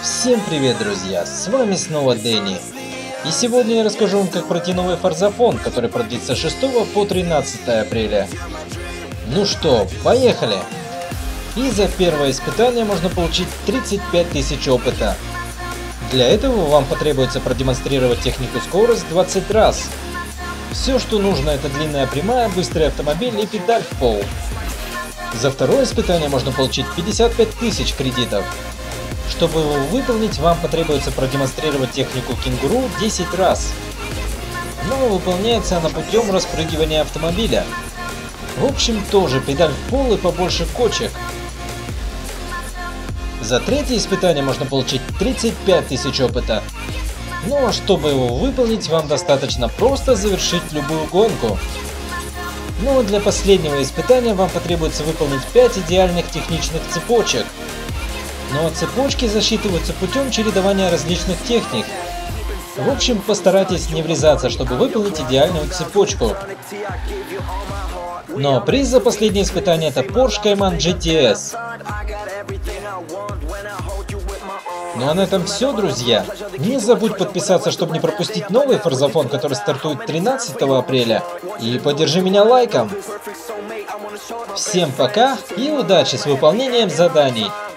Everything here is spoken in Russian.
Всем привет, друзья! С вами снова Дэнни. И сегодня я расскажу вам, как пройти новый Форзафон, который продлится с 6 по 13 апреля. Ну что, поехали! И за первое испытание можно получить 35 тысяч опыта. Для этого вам потребуется продемонстрировать технику скорость 20 раз. Все, что нужно, это длинная прямая, быстрый автомобиль и педаль в пол. За второе испытание можно получить 55 тысяч кредитов. Чтобы его выполнить, вам потребуется продемонстрировать технику кенгуру 10 раз. Но выполняется она путем распрыгивания автомобиля. В общем, тоже педаль в пол и побольше кочек. За третье испытание можно получить 35 тысяч опыта. Ну а чтобы его выполнить, вам достаточно просто завершить любую гонку. Ну а для последнего испытания вам потребуется выполнить 5 идеальных техничных цепочек. Но цепочки засчитываются путем чередования различных техник. В общем, постарайтесь не врезаться, чтобы выполнить идеальную цепочку. Но приз за последнее испытание — это Porsche Cayman GTS. Ну а на этом все, друзья. Не забудь подписаться, чтобы не пропустить новый Форзафон, который стартует 13 апреля. И поддержи меня лайком. Всем пока и удачи с выполнением заданий.